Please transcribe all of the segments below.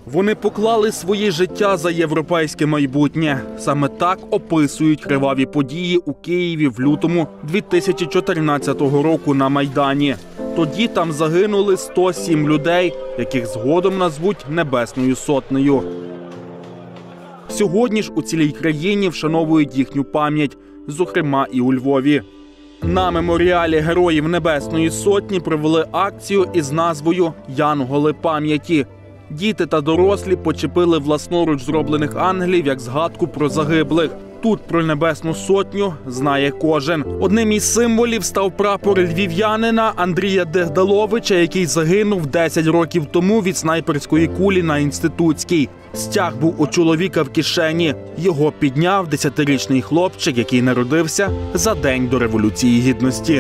Вони поклали своє життя за європейське майбутнє. Саме так описують криваві події у Києві в лютому 2014 року на Майдані. Тоді там загинули 107 людей, яких згодом назвуть Небесною Сотнею. Сьогодні ж у цілій країні вшановують їхню пам'ять, зокрема і у Львові. На меморіалі Героїв Небесної Сотні провели акцію із назвою «Янголи пам'яті». Діти та дорослі почепили власноруч зроблених ангелів як згадку про загиблих. Тут про Небесну Сотню знає кожен. Одним із символів став прапор львів'янина Андрія Дегдаловича, який загинув 10 років тому від снайперської кулі на Інститутській. Стяг був у чоловіка в кишені. Його підняв 10-річний хлопчик, який народився за день до Революції Гідності.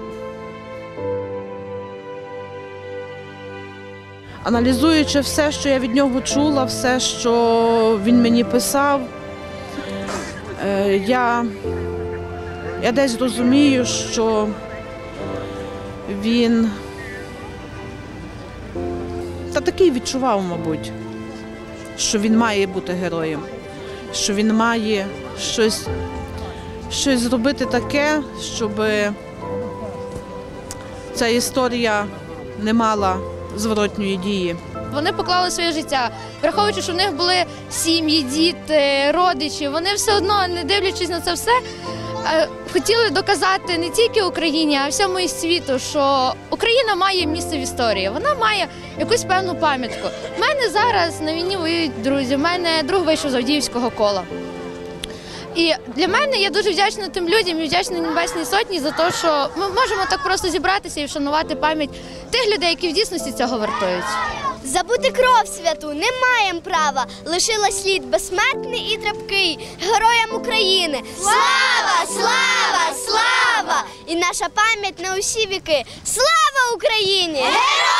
Аналізуючи все, що я від нього чула, все, що він мені писав, я десь розумію, що він такий відчував, мабуть, що він має бути героєм, що він має щось зробити таке, щоб ця історія не мала зворотньої дії. Вони поклали своє життя, враховуючи, що в них були сім'ї, діти, родичі. Вони все одно, не дивлячись на це все, хотіли доказати не тільки Україні, а всьому і світу, що Україна має місце в історії, вона має якусь певну пам'ятку. У мене зараз на війні воюють друзі, у мене друг вийшов з Авдіївського кола. І для мене я дуже вдячна тим людям і вдячна Небесній Сотні за те, що ми можемо так просто зібратися і вшанувати пам'ять тих людей, які в дійсності цього вартують. Забути кров святу не маєм права, лишилась слід безсмертний і трапкий героям України. Слава, слава, слава! І наша пам'ять на усі віки. Слава Україні! Героям!